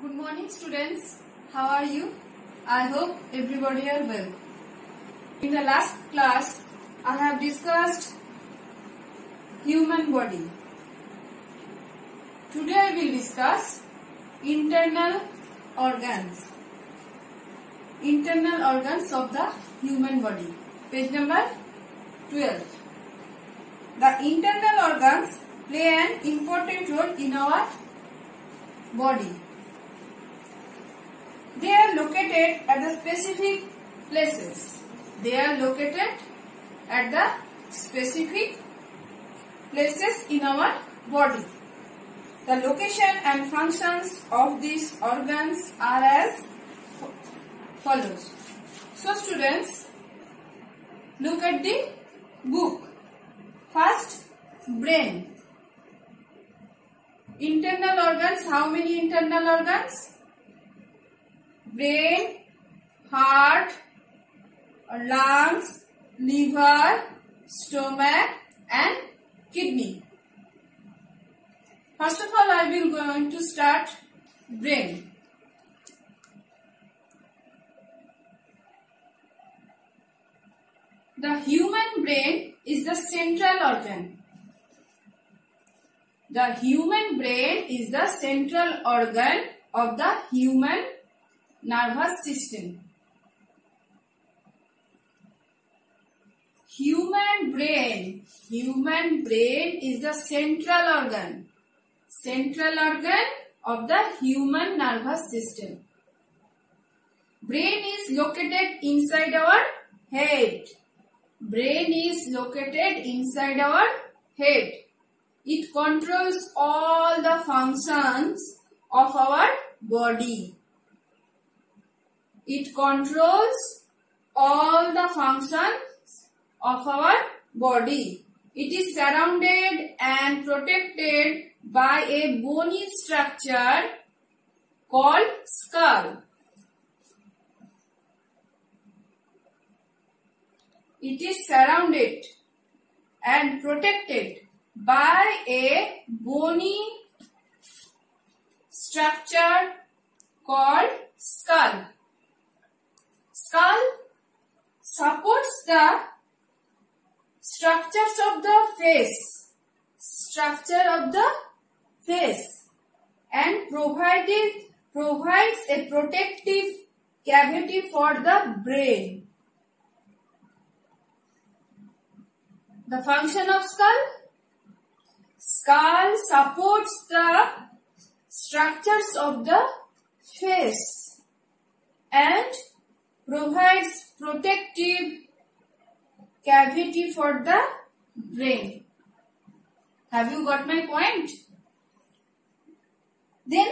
Good morning students. How are you? I hope everybody are well. In the last class, I have discussed human body. Today I will discuss internal organs. Internal organs of the human body. Page number 12. The internal organs play an important role in our body. They are located at the specific places. They are located at the specific places in our body. The location and functions of these organs are as follows. So students, look at the book. First, brain. Internal organs, how many internal organs? Brain, heart, lungs, liver, stomach and kidney. First of all, I will going to start brain. The human brain is the central organ. The human brain is the central organ of the human nervous system. Human brain is the central organ of the human nervous system. Brain is located inside our head. Brain is located inside our head. It controls all the functions of our body. It controls all the functions of our body. It is surrounded and protected by a bony structure called skull. It is surrounded and protected by a bony structure called skull. Skull supports the structures of the face, and provides a protective cavity for the brain. The function of skull? Skull supports the structures of the face and provides protective cavity for the brain. Have you got my point? Then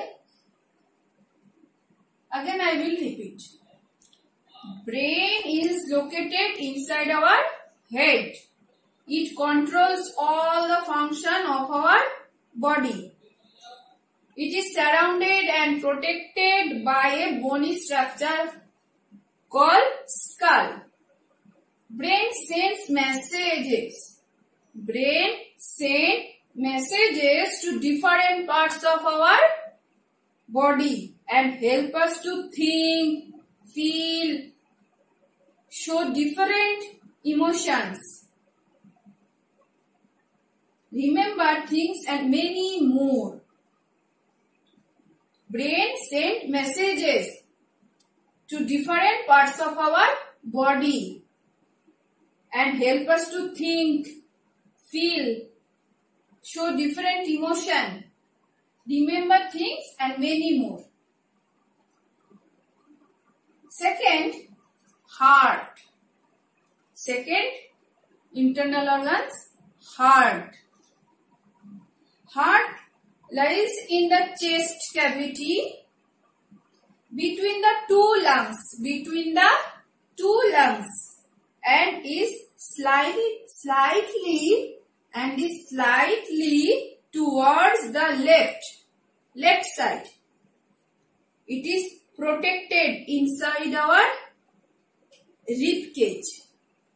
again I will repeat. Brain is located inside our head. It controls all the function of our body. It is surrounded and protected by a bony structure called skull. Brain sends messages. Brain sends messages to different parts of our body and help us to think, feel, show different emotions, remember things and many more. Brain sends messages to different parts of our body and help us to think, feel, show different emotion, remember things and many more. Second, heart. Second, internal organs, heart. Heart lies in the chest cavity between the two lungs, and is slightly towards the left side. It is protected inside our rib cage.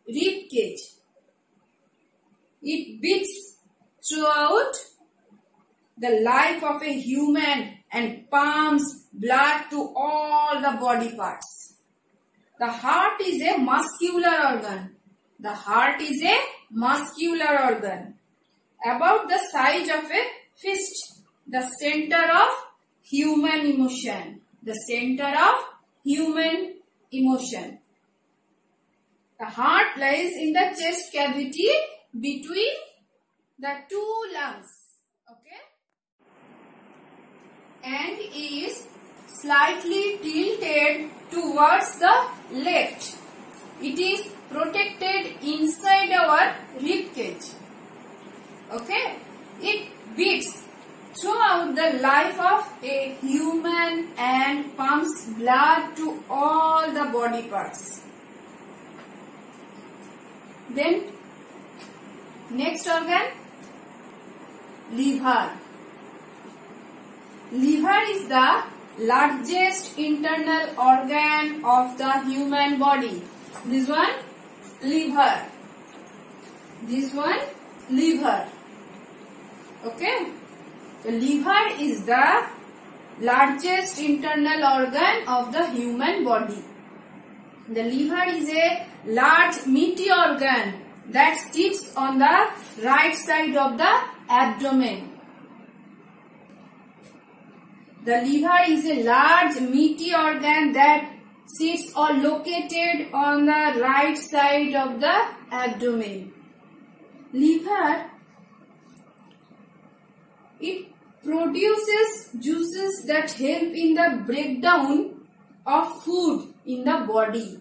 It beats throughout the life of a human and pumps blood to all the body parts. The heart is a muscular organ. The heart is a muscular organ. About the size of a fist. The center of human emotion. The center of human emotion. The heart lies in the chest cavity between the two lungs. Okay? And is slightly tilted towards the left. It is protected inside our rib cage. Okay? It beats throughout the life of a human and pumps blood to all the body parts. Then, next organ, liver. Liver is the largest internal organ of the human body. This one, liver. This one, liver. Okay. The liver is the largest internal organ of the human body. The liver is a large meaty organ that sits on the right side of the abdomen. The liver is a large meaty organ that sits or located on the right side of the abdomen. Liver, it produces juices that help in the breakdown of food in the body.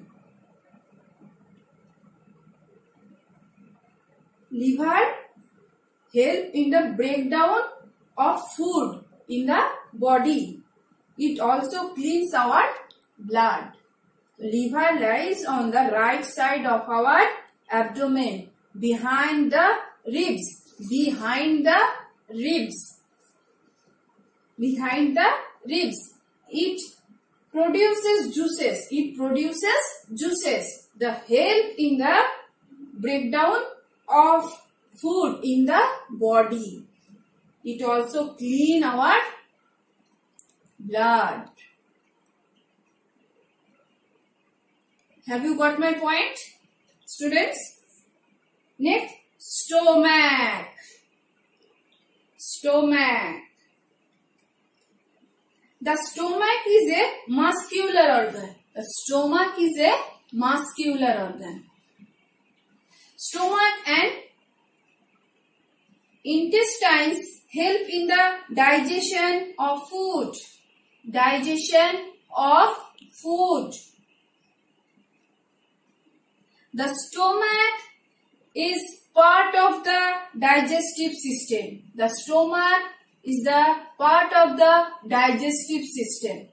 Liver help in the breakdown of food in the body. It also cleans our blood. Liver lies on the right side of our abdomen, behind the ribs. Behind the ribs. Behind the ribs. It produces juices. It produces juices that help in the breakdown of food in the body. It also clean our blood. Have you got my point, students? Next, stomach. Stomach. The stomach is a muscular organ. The stomach is a muscular organ. Stomach and intestines help in the digestion of food. Digestion of food. The stomach is part of the digestive system. The stomach is the part of the digestive system.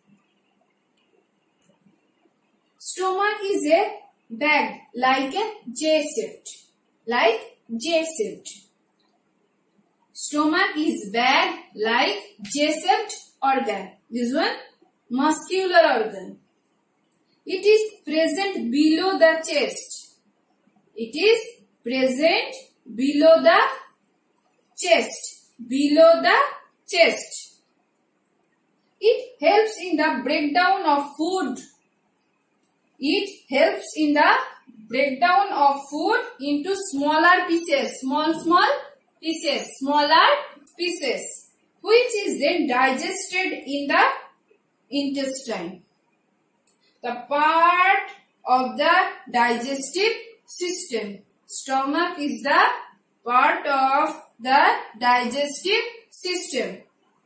Stomach is a bag like a J-shaped. Like J-shaped. Stomach is bag like J-shaped organ. This one muscular organ. It is present below the chest. It is present below the chest. Below the chest. It helps in the breakdown of food. It helps in the breakdown of food into smaller pieces. Small pieces. Smaller pieces. Which is then digested in the intestine. The part of the digestive system. Stomach is the part of the digestive system.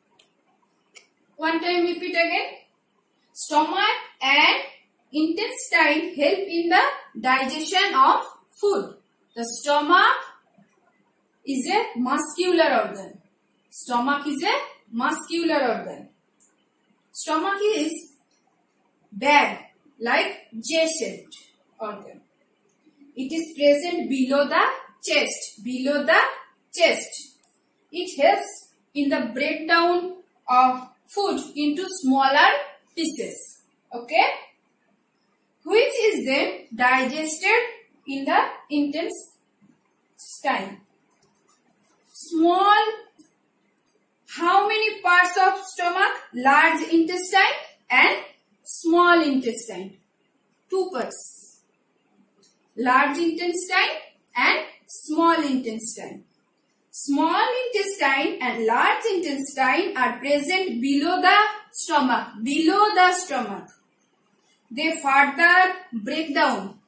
One time repeat again. Stomach and intestine help in the digestion of food. The stomach is a muscular organ. Stomach is a muscular organ. Stomach is bag like J-shaped organ. It is present below the chest. Below the chest. It helps in the breakdown of food into smaller pieces. Okay? Which is then digested in the intestine. Small How many parts of stomach? Large intestine and small intestine. Two parts. Large intestine and small intestine. Small intestine and large intestine are present below the stomach. Below the stomach. They further break down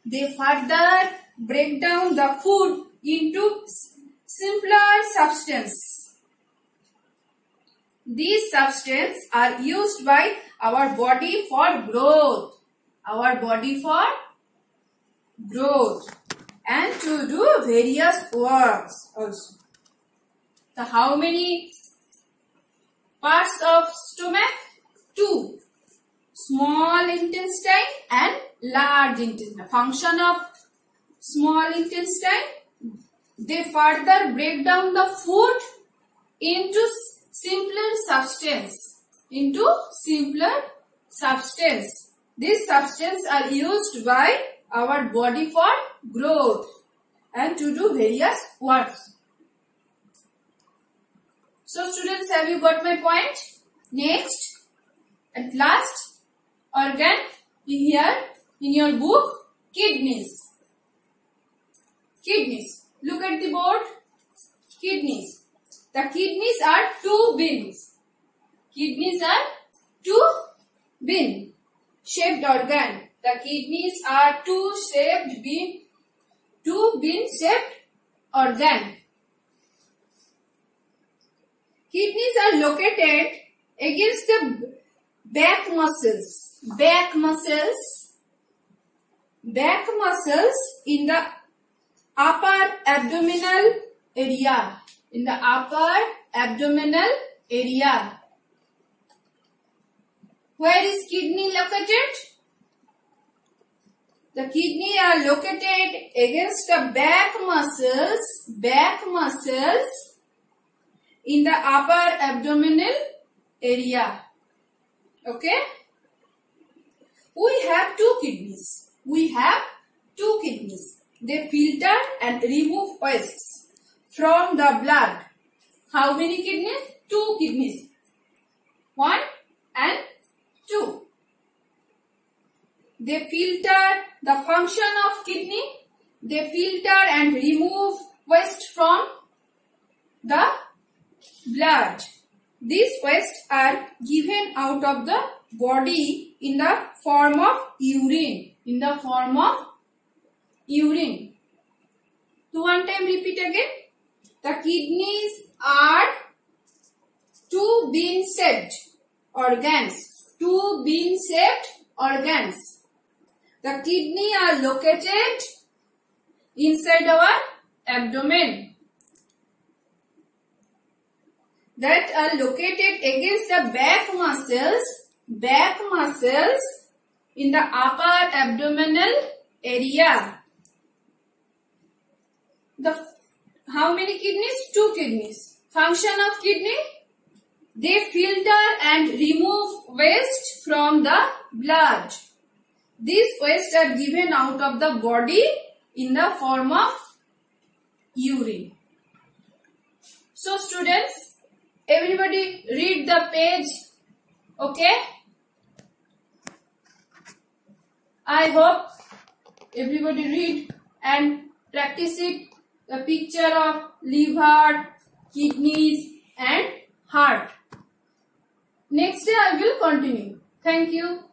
the food into simpler substance. These substances are used by our body for growth. And to do various works also. So how many parts of stomach? Two. Small intestine and large intestine. Function of small intestine, they further break down the food into simpler substance. These substances are used by our body for growth and to do various works. So students, have you got my point? Next, at last organ here in your book, kidneys. Look at the board. Kidneys. The kidneys are two bins. Shaped organ. The kidneys are two bin shaped organ. Kidneys are located against the back muscles in the upper abdominal area. Where is kidney located? The kidney are located against the back muscles in the upper abdominal area. Okay? We have two kidneys. They filter and remove wastes from the blood. How many kidneys? Two kidneys. 1 and 2. They filter the function of kidney. They filter and remove waste from the blood. These wastes are given out of the body in the form of urine. So one time repeat again. The kidneys are two bean-shaped organs. The kidney are located inside our abdomen. That are located against the back muscles in the upper abdominal area. How many kidneys? Two kidneys. Function of kidney? They filter and remove waste from the blood. These waste are given out of the body in the form of urine. So students, everybody read the page. Okay? I hope everybody read and practice it. The picture of liver, kidneys and heart. Next day I will continue. Thank you.